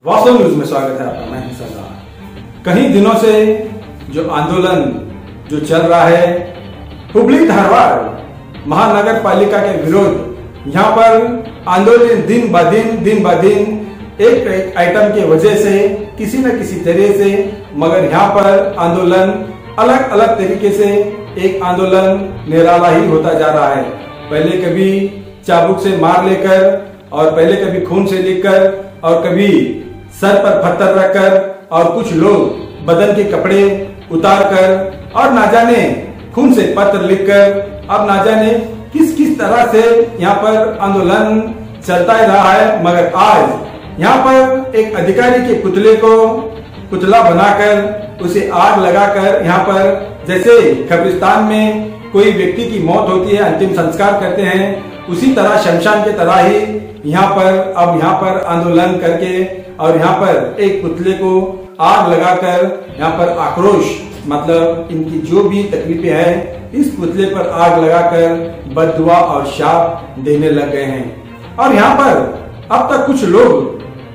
वास्तव न्यूज में स्वागत है आपका। मैं हूं सरदार। कई दिनों से जो आंदोलन जो चल रहा है हुबली धारवाड़ महानगर पालिका के विरोध, यहाँ पर आंदोलन दिन ब दिन एक आइटम की वजह से किसी न किसी तरह से, मगर यहाँ पर आंदोलन अलग अलग तरीके से एक आंदोलन निराला ही होता जा रहा है। पहले कभी चाबुक से मार लेकर, और पहले कभी खून से लिखकर, और कभी सर पर पत्थर रखकर, और कुछ लोग बदन के कपड़े उतार कर, और ना जाने खून से पत्र लिखकर, अब ना जाने किस किस तरह से यहाँ पर आंदोलन चलता ही रहा है। मगर आज यहाँ पर एक अधिकारी के पुतला बनाकर उसे आग लगाकर, यहाँ पर जैसे कब्रिस्तान में कोई व्यक्ति की मौत होती है, अंतिम संस्कार करते हैं, उसी तरह शमशान के तरह ही यहाँ पर आंदोलन करके और यहाँ पर एक पुतले को आग लगाकर यहाँ पर आक्रोश, मतलब इनकी जो भी तकलीफें हैं इस पुतले पर आग लगाकर बददुआ और शाप देने लग गए हैं। और यहाँ पर अब तक कुछ लोग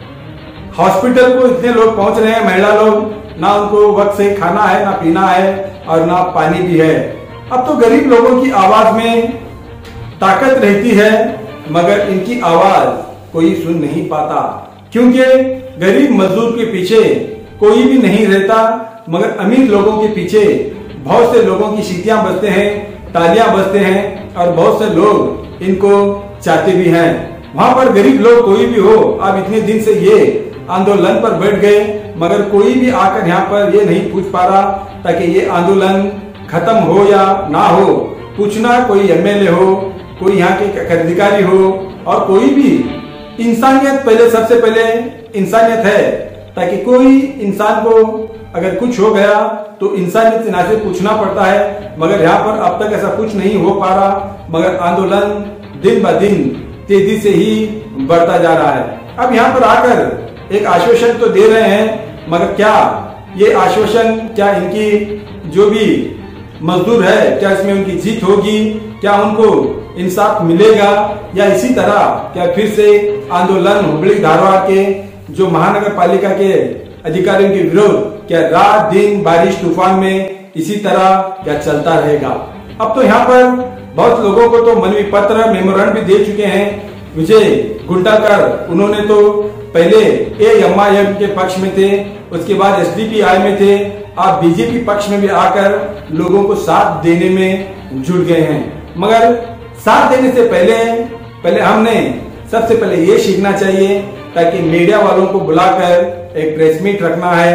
हॉस्पिटल को इतने लोग पहुंच रहे हैं, महिला लोग, ना उनको वक्त से खाना है, ना पीना है, और ना पानी भी है। अब तो गरीब लोगों की आवाज में ताकत रहती है, मगर इनकी आवाज कोई सुन नहीं पाता, क्योंकि गरीब मजदूर के पीछे कोई भी नहीं रहता, मगर अमीर लोगों के पीछे बहुत से लोगों की सीटियां बजते हैं, तालियां बजते हैं, और बहुत से लोग इनको चाहते भी हैं। वहां पर गरीब लोग कोई भी हो, अब इतने दिन से ये आंदोलन पर बैठ गए, मगर कोई भी आकर यहाँ पर ये नहीं पूछ पा रहा ताकि ये आंदोलन खत्म हो या ना हो। पूछना कोई एमएलए हो, कोई यहाँ के अधिकारी हो, और कोई भी इंसानियत, पहले सबसे पहले इंसानियत है, ताकि कोई इंसान को अगर कुछ हो गया तो इंसानियत से ना से पूछना पड़ता है। मगर यहाँ पर अब तक ऐसा कुछ नहीं हो पा रहा, मगर आंदोलन दिन ब दिन तेजी से ही बढ़ता जा रहा है। अब यहाँ पर आकर एक आश्वासन तो दे रहे हैं, मगर क्या ये आश्वासन, क्या इनकी जो भी मजदूर है, क्या इसमें उनकी जीत होगी, क्या उनको इंसाफ मिलेगा, या इसी तरह क्या फिर से आंदोलन हुबली धारवाड़ के जो महानगर पालिका के अधिकारियों के विरोध, क्या रात दिन बारिश तूफान में इसी तरह क्या चलता रहेगा। अब तो यहाँ पर बहुत लोगों को तो मनवी पत्र, मेमोरेंडम भी दे चुके हैं। विजय गुंडाकर, उन्होंने तो पहले एएमआईएम के पक्ष में थे, उसके बाद एसडीपीआई में थे, आप बीजेपी पक्ष में भी आकर लोगों को साथ देने में जुट गए हैं। मगर साथ देने से पहले हमने सबसे पहले ये सीखना चाहिए, ताकि मीडिया वालों को बुलाकर एक प्रेस मीट रखना है,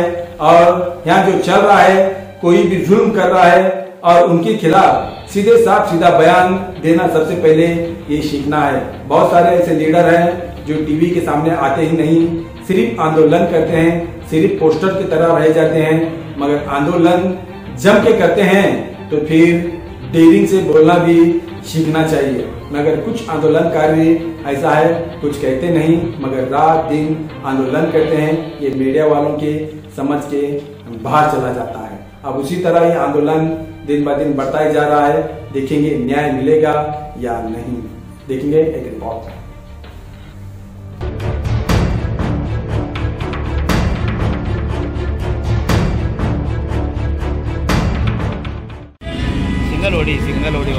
और यहाँ जो चल रहा है, कोई भी जुल्म कर रहा है और उनके खिलाफ सीधे साफ सीधा बयान देना सबसे पहले ये सीखना है। बहुत सारे ऐसे लीडर हैं जो टीवी के सामने आते ही नहीं, सिर्फ आंदोलन करते हैं, सिर्फ पोस्टर की तरह रह जाते हैं, मगर आंदोलन जम के करते हैं तो फिर डेयरिंग से बोलना भी सीखना चाहिए। मगर कुछ आंदोलनकारी ऐसा है, कुछ कहते नहीं, मगर रात दिन आंदोलन करते हैं। ये मीडिया वालों के समझ के बाहर चला जाता है। अब उसी तरह ये आंदोलन दिन ब दिन बढ़ता ही जा रहा है। देखेंगे न्याय मिलेगा या नहीं, देखेंगे एक रिपोर्ट। ಸಿಂಗಲ್ ಓಡಿ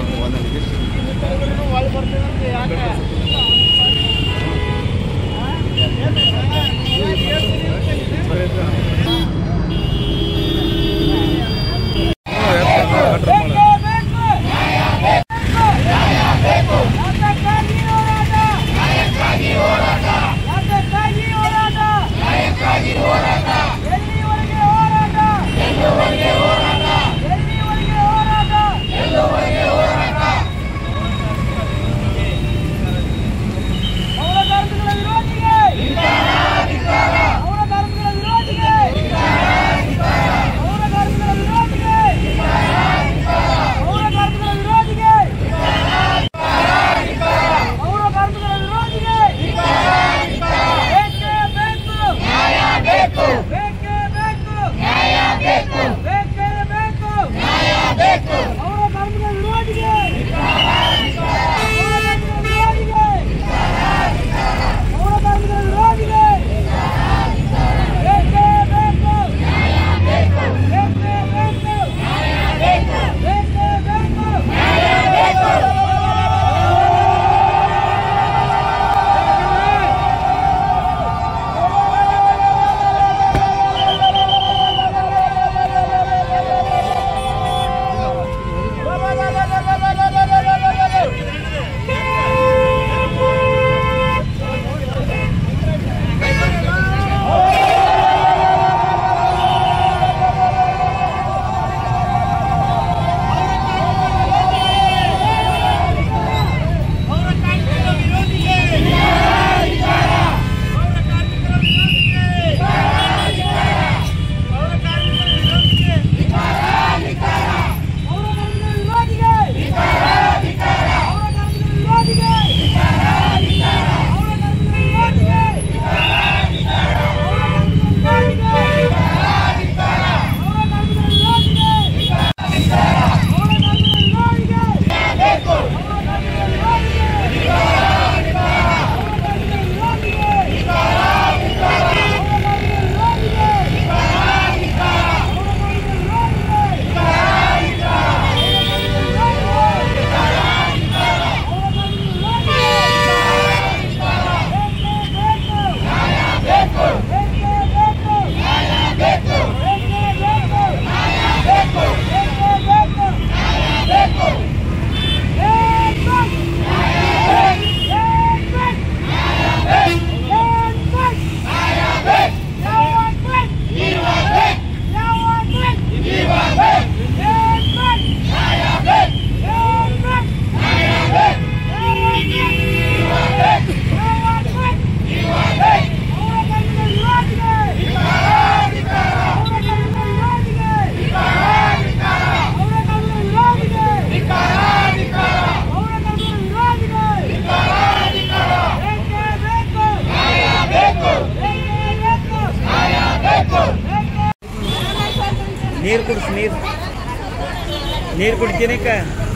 ನೀರು ಕುಡಿಸ್ ನೀರು ಕುಡ್ತೀನಿಕ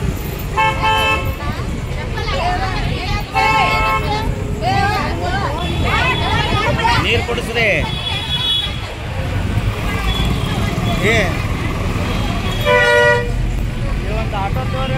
ನೀರು ಕುಡಿಸ್ರಿ ಏ ಒಂದು ಆಟೋ ತೋರಿ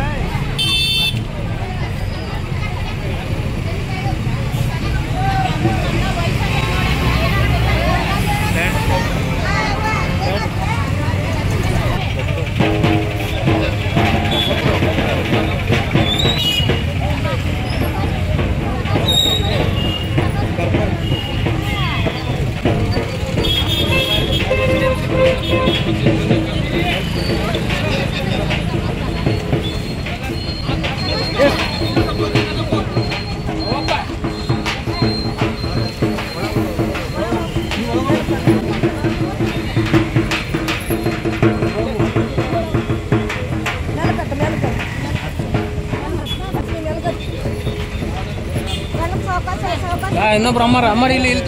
ಇನ್ನೊಬ್ರು ಅಮ್ಮ ಇಲ್ಲಿ ಇಲ್ತು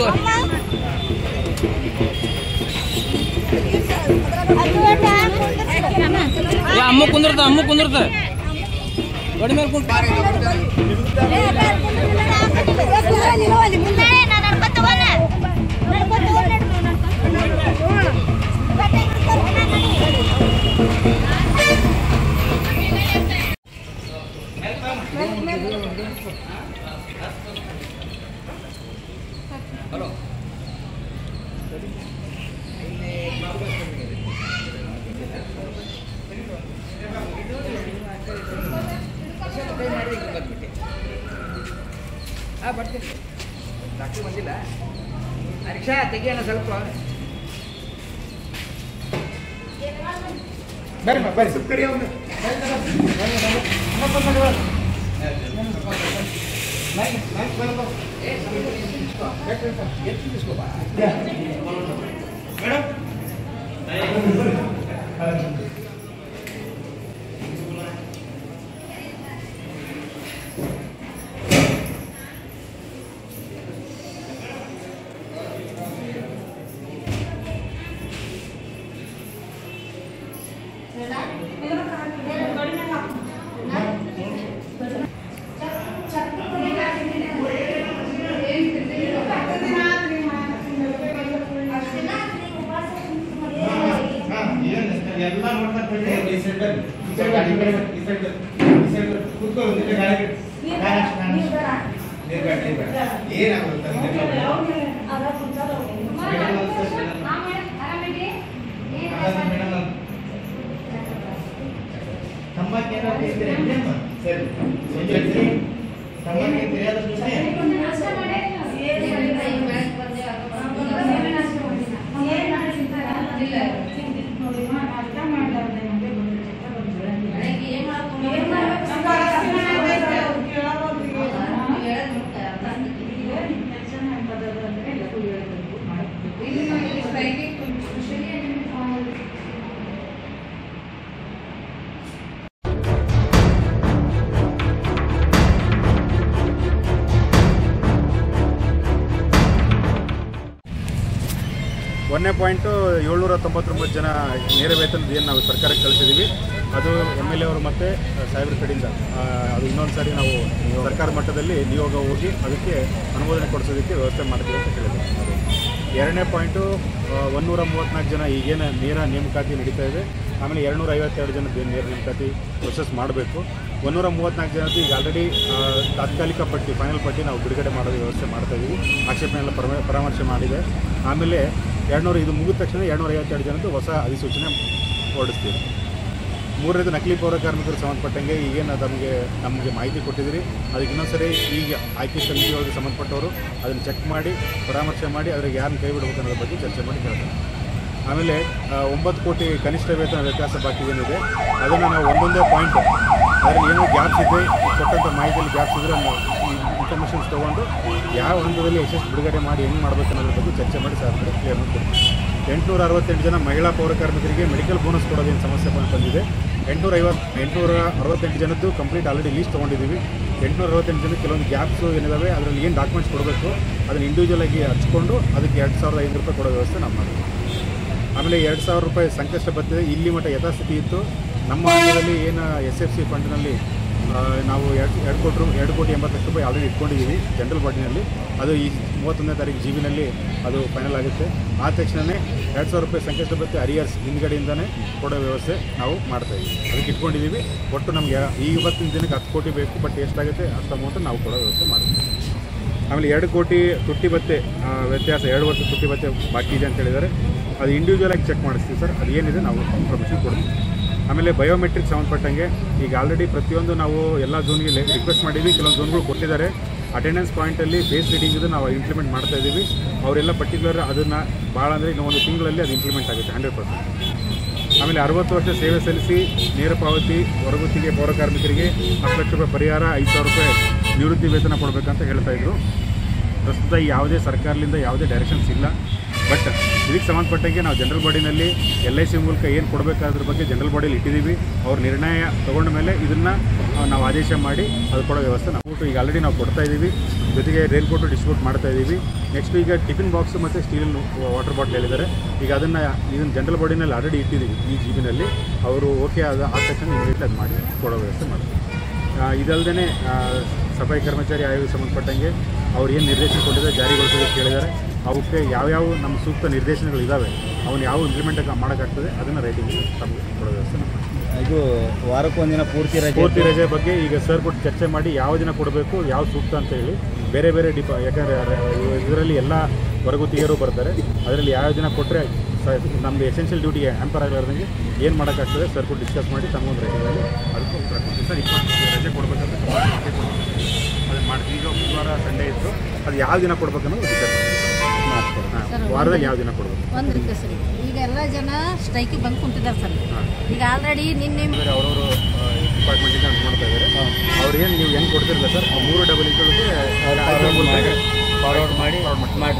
ಅಮ್ಮ ಕುಂದಿರ್ತ ಗಾಡಿ ಮೇಲೆ ಕುಂತ ಹಲೋ ಬರ್ತೀನಿ ಡಾಕ್ಟ್ರು ಬಂದಿಲ್ಲ ರಿಕ್ಷಾ ತೆಗಿಯೋಣ ಸ್ವಲ್ಪ ಬರ್ರಿ ಸ್ವಲ್ಪ ಕರಿ ಅವನು $1.799 ಜನ ನೇರ ವೇತನದ ಏನು ನಾವು ಸರ್ಕಾರಕ್ಕೆ ಕಳಿಸಿದ್ದೀವಿ ಅದು MLA ಅವರು ಮತ್ತು ಸಾಹೇಬ್ರ ಕಡೆಯಿಂದ ಅದು ಇನ್ನೊಂದು ಸಾರಿ ನಾವು ಸರ್ಕಾರ ಮಟ್ಟದಲ್ಲಿ ನಿಯೋಗ ಹೋಗಿ ಅದಕ್ಕೆ ಅನುಮೋದನೆ ಕೊಡಿಸೋದಕ್ಕೆ ವ್ಯವಸ್ಥೆ ಮಾಡ್ತೀವಿ ಅಂತ ಹೇಳಿದೆ. ಎರಡನೇ ಪಾಯಿಂಟು 134 ಜನ ಈಗೇನು ನೇರ ನೇಮಕಾತಿ ನಡೀತಾ ಇದೆ. ಆಮೇಲೆ 252 ಜನದ ನೇರ ನೇಮಕಾತಿ ಪ್ರೊಸೆಸ್ ಮಾಡಬೇಕು. 134 ಜನದ್ದು ಈಗ ಆಲ್ರೆಡಿ ತಾತ್ಕಾಲಿಕ ಪಟ್ಟಿ ಫೈನಲ್ ಪಟ್ಟಿ ನಾವು ಬಿಡುಗಡೆ ಮಾಡೋದು ವ್ಯವಸ್ಥೆ ಮಾಡ್ತಾಯಿದ್ದೀವಿ. ಆಕ್ಷೇಪಣೆ ಎಲ್ಲ ಪರಾಮರ್ಶೆ ಮಾಡಿದೆ. ಆಮೇಲೆ ಇದು ಮುಗಿದ ತಕ್ಷಣ 252 ಜನದ್ದು ಹೊಸ ಅಧಿಸೂಚನೆ ಹೊರಡಿಸ್ತೀವಿ. ಮೂರನೇದು ನಕಲಿ ಪೌರ ಕಾರ್ಮಿಕರು ಸಂಬಂಧಪಟ್ಟಂಗೆ ಈಗೇನು ನಮಗೆ ಮಾಹಿತಿ ಕೊಟ್ಟಿದ್ದೀರಿ ಅದಕ್ಕೆ ಇನ್ನೊಂದ್ಸರಿ ಈಗ ಆಯ್ಕೆ ಸಮಿತಿಯೊಳಗೆ ಸಂಬಂಧಪಟ್ಟವರು ಅದನ್ನು ಚೆಕ್ ಮಾಡಿ ಪರಾಮರ್ಶೆ ಮಾಡಿ ಅವ್ರಿಗೆ ಯಾರನ್ನು ಕೈ ಬಿಡಬೇಕು ಅನ್ನೋದ್ರ ಬಗ್ಗೆ ಚರ್ಚೆ ಮಾಡಿ ಕೇಳ್ತಾರೆ. ಆಮೇಲೆ 9 ಕೋಟಿ ಕನಿಷ್ಠ ವೇತನ ವ್ಯತ್ಯಾಸ ಬಾಕಿ ಏನಿದೆ ಅದನ್ನು ನಾವು ಒಂದೊಂದೇ ಪಾಯಿಂಟ್ ಅದರಲ್ಲಿ ಏನೋ ಗ್ಯಾಪ್ಸ್ ಇದೆ ಕೊಟ್ಟಂಥ ಮಾಹಿತಿಯಲ್ಲಿ ಗ್ಯಾಪ್ಸ್ ಇದ್ದರೆ ಇನ್ಫಾರ್ಮೇಷನ್ಸ್ ತೊಗೊಂಡು ಯಾವ ಹಂತದಲ್ಲಿ ಎಷ್ಟು ಬಿಡುಗಡೆ ಮಾಡಿ ಹೆಂಗೆ ಮಾಡಬೇಕು ಅನ್ನೋದ್ರ ಬಗ್ಗೆ ಚರ್ಚೆ ಮಾಡಿ ಸಾಧ್ಯ ಕ್ಲಿಯರ್ ಮಾಡಿಕೊಡ್ತೀವಿ. 868 ಜನ ಮಹಿಳಾ ಪೌರ ಕಾರ್ಮಿಕರಿಗೆ ಮೆಡಿಕಲ್ ಬೋನಸ್ ಕೊಡೋದೇನು ಸಮಸ್ಯೆ ಬಂದಿದೆ. 868 ಜನದ್ದು ಕಂಪ್ಲೀಟ್ ಆಲ್ರೆಡಿ ಲೀಸ್ಟ್ ತೊಗೊಂಡಿದ್ದೀವಿ. 868 ಜನಕ್ಕೆ ಕೆಲವೊಂದು ಗ್ಯಾಪ್ಸು ಏನಿದಾವೆ ಅದರಲ್ಲಿ ಏನು ಡಾಕ್ಯುಮೆಂಟ್ಸ್ ಕೊಡಬೇಕು ಅದನ್ನು ಇಂಡಿವಿಜುವಲ್ ಆಗಿ ಹಚ್ಕೊಂಡು ಅದಕ್ಕೆ $2,500 ಕೊಡೋ ವ್ಯವಸ್ಥೆ ನಾವು ಮಾಡ್ತೀವಿ. ಆಮೇಲೆ 2,000 ರೂಪಾಯಿ ಸಂಕಷ್ಟ ಭತ್ಯೆ ಇಲ್ಲಿ ಮಟ್ಟ ಯಥಾಸ್ಥಿತಿ ಇತ್ತು. ನಮ್ಮ ಹಂತದಲ್ಲಿ ಏನು SFC ಫಂಡ್ನಲ್ಲಿ ನಾವು 2 ಕೋಟಿ 80 ಲಕ್ಷ ರೂಪಾಯಿ ಆಲ್ರೆಡಿ ಇಟ್ಕೊಂಡಿದ್ದೀವಿ ಜನರಲ್ ಬಾಡಿನಲ್ಲಿ. ಅದು ಈ 31ನೇ ತಾರೀಕು GB ಅದು ಫೈನಲ್ ಆಗುತ್ತೆ. ಆದ ತಕ್ಷಣವೇ 2,000 ರೂಪಾಯಿ ಸಂಕಷ್ಟ ಭತ್ಯೆ ಅರಿಯರ್ಸ್ ಹಿಂದ್ಗಡೆಯಿಂದನೇ ಕೊಡೋ ವ್ಯವಸ್ಥೆ ನಾವು ಮಾಡ್ತಾಯಿದ್ದೀವಿ. ಅದಕ್ಕೆ ಇಟ್ಕೊಂಡಿದ್ದೀವಿ. ಒಟ್ಟು ನಮಗೆ ಇವತ್ತಿನ ದಿನಕ್ಕೆ 10 ಕೋಟಿ ಬೇಕು, ಬಟ್ ಎಷ್ಟಾಗುತ್ತೆ ಅಷ್ಟು ಅಮೌಂಟ್ ನಾವು ಕೊಡೋ ವ್ಯವಸ್ಥೆ ಮಾಡ್ತೀವಿ. ಆಮೇಲೆ 2 ಕೋಟಿ ತುಟ್ಟಿ ಭತ್ಯೆ ವ್ಯತ್ಯಾಸ 2 ವರ್ಷ ತುಟ್ಟಿ ಭತ್ಯೆ ಬಾಕಿ ಇದೆ ಅಂತ ಹೇಳಿದ್ದಾರೆ. ಅದು ಇಂಡಿವಿಜುವಲಾಗಿ ಚೆಕ್ ಮಾಡಿಸ್ತೀವಿ ಸರ್. ಅದು ಏನಿದೆ ನಾವು ಇನ್ಫಾರ್ಮೇಷನ್ ಕೊಡ್ತೀವಿ. ಆಮೇಲೆ ಬಯೋಮೆಟ್ರಿಕ್ ಸಂಬಂಧಪಟ್ಟಂಗೆ ಈಗ ಆಲ್ರೆಡಿ ಪ್ರತಿಯೊಂದು ನಾವು ಎಲ್ಲ ಝೋನ್ಗೆ ರಿಕ್ವೆಸ್ಟ್ ಮಾಡಿದ್ವಿ. ಕೆಲವೊಂದು ಝೋನ್ಗಳು ಕೊಟ್ಟಿದ್ದಾರೆ. ಅಟೆಂಡೆನ್ಸ್ ಪಾಯಿಂಟಲ್ಲಿ ಫೇಸ್ ರೀಡಿಂಗ್ ಇದು ನಾವು ಇಂಪ್ಲಿಮೆಂಟ್ ಮಾಡ್ತಾ ಇದ್ದೀವಿ. ಅವರೆಲ್ಲ ಪರ್ಟಿಕ್ಯುಲರ್ ಅದನ್ನು ಭಾಳ ಅಂದರೆ ಇನ್ನು 1 ತಿಂಗಳಲ್ಲಿ ಅದು ಇಂಪ್ಲಿಮೆಂಟ್ ಆಗುತ್ತೆ 100%. ಆಮೇಲೆ 60 ವರ್ಷ ಸೇವೆ ಸಲ್ಲಿಸಿ ನೇರ ಪಾವತಿ ಹೊರಗುತ್ತಿಗೆ ಪೌರ ಕಾರ್ಮಿಕರಿಗೆ 10 ಲಕ್ಷ ರೂಪಾಯಿ ಪರಿಹಾರ, 5,000 ರೂಪಾಯಿ ನಿವೃತ್ತಿ ವೇತನ ಕೊಡಬೇಕಂತ ಹೇಳ್ತಾಯಿದ್ರು. ಪ್ರಸ್ತುತ ಯಾವುದೇ ಸರ್ಕಾರದಿಂದ ಯಾವುದೇ ಡೈರೆಕ್ಷನ್ಸ್ ಇಲ್ಲ. ಬಟ್ ಇದಕ್ಕೆ ಸಂಬಂಧಪಟ್ಟಂಗೆ ನಾವು ಜನರಲ್ ಬಾಡಿನಲ್ಲಿ LIC ಮೂಲಕ ಏನು ಕೊಡಬೇಕಾದ್ರ ಬಗ್ಗೆ ಜನರಲ್ ಬಾಡಿಯಲ್ಲಿ ಇಟ್ಟಿದ್ದೀವಿ. ಅವ್ರ ನಿರ್ಣಯ ತೊಗೊಂಡ ಮೇಲೆ ಇದನ್ನು ನಾವು ಆದೇಶ ಮಾಡಿ ಅದು ಕೊಡೋ ವ್ಯವಸ್ಥೆ ನಾವು ಈಗ ಆಲ್ರೆಡಿ ನಾವು ಕೊಡ್ತಾ ಇದ್ದೀವಿ. ಜೊತೆಗೆ ರೈನ್ ಕೋಟು ಡಿಸ್ಟ್ರಿಬ್ಯೂಟ್ ಮಾಡ್ತಾ ಇದ್ದೀವಿ. ನೆಕ್ಸ್ಟ್ ಈಗ ಟಿಫಿನ್ ಬಾಕ್ಸು ಮತ್ತು ಸ್ಟೀಲ್ ವಾಟರ್ ಬಾಟ್ಲ್ ಹೇಳಿದ್ದಾರೆ. ಈಗ ಇದನ್ನು ಜನರಲ್ ಬಾಡಿನಲ್ಲಿ ಆಲ್ರೆಡಿ ಇಟ್ಟಿದ್ದೀವಿ ಈ GB ಅವರು ಓಕೆ ಆದ ತಕ್ಷಣ ಇಮಿಡಿಯೇಟ್ ಅದು ಮಾಡಿ ಕೊಡೋ ವ್ಯವಸ್ಥೆ ಮಾಡ್ತೀವಿ. ಇದಲ್ಲದೆ ಸಫಾಯಿ ಕರ್ಮಚಾರಿ ಆಯೋಗಕ್ಕೆ ಸಂಬಂಧಪಟ್ಟಂಗೆ ಅವ್ರು ಏನು ನಿರ್ದೇಶನ ಕೊಟ್ಟಿದ್ದಾರೆ ಜಾರಿಗೊಳಿಸೋದಕ್ಕೆ ಕೇಳಿದ್ದಾರೆ. ಅವಕ್ಕೆ ಯಾವ್ಯಾವ ನಮ್ಮ ಸೂಕ್ತ ನಿರ್ದೇಶನಗಳು ಇದ್ದಾವೆ ಅವನ್ನ ಯಾವ ಇಂಪ್ಲಿಮೆಂಟ್ ಮಾಡೋಕ್ಕಾಗ್ತದೆ ಅದನ್ನು ರೈಟಿಂಗ್ ತಮಗೆ ಕೊಡೋ ವ್ಯವಸ್ಥೆ ಮಾಡ್ತೀವಿ. ಇದು ವಾರಕ್ಕೊಂದಿನ ಪೂರ್ತಿ ರಜೆ ಬಗ್ಗೆ ಈಗ ಸರ್ ಕೊಟ್ಟು ಚರ್ಚೆ ಮಾಡಿ ಯಾವ ದಿನ ಕೊಡಬೇಕು ಯಾವ ಸೂಕ್ತ ಅಂತ ಹೇಳಿ ಬೇರೆ ಬೇರೆ ಯಾಕಂದರೆ ಇದರಲ್ಲಿ ಎಲ್ಲ ಹೊರಗುತ್ತಿಗೆಯರು ಬರ್ತಾರೆ. ಅದರಲ್ಲಿ ಯಾವ ದಿನ ಕೊಟ್ಟರೆ ನಮ್ಮದು ಎಸೆನ್ಷಿಯಲ್ ಡ್ಯೂಟಿಗೆ ಹ್ಯಾಂಪರ್ ಆಗಲಾರ್ದಂಗೆ ಏನು ಮಾಡೋಕ್ಕಾಗ್ತದೆ ಸರ್ ಕೊಟ್ಟು ಡಿಸ್ಕಸ್ ಮಾಡಿ ತಗೊಂಡು ರೈಟಿಂಗಲ್ಲಿ ಅದಕ್ಕೆ ಉತ್ತರ ಕೊಡ್ತೀವಿ ಸರ್. 20 ರಜೆ ಕೊಡಬೇಕಂತ ಅದನ್ನು ಮಾಡ್ತೀವಿ. ಈಗ ಬುಧವಾರ ಸಂಡೇ ಇತ್ತು, ಅದು ಯಾವ ದಿನ ಕೊಡ್ಬೇಕನ್ನೋದು ಡಿಸ್ಕಸ್ ಮಾಡ್ತಾರೆ. ವಾರದಲ್ಲಿ ಯಾವ ದಿನ ಕೊಡಬೇಕು ಒಂದು ರಿಕ್ವೆಸ್ಟ್ ಸರ್. ಈಗ ಎಲ್ಲ ಜನ ಸ್ಟ್ರೈಕಿಗೆ ಬಂದು ಕುಂತಿದ್ದಾರೆ ಸರ್. ಈಗ ಆಲ್ರೆಡಿ ನಿನ್ನೆ ಅವರವರು ಡಿಪಾರ್ಟ್ಮೆಂಟಿಂದ ಅಂತ ಮಾಡ್ತಾ ಇದ್ದಾರೆ. ಅವ್ರು ಏನು ನೀವು ಹೆಂಗೆ ಕೊಡ್ತಿರಲ್ಲ ಸರ್, 3 ಡಬಲ್ ಇಂಟ್ಗಳಿಗೆ ಫಾರ್ವರ್ಡ್ ಮಾಡಿ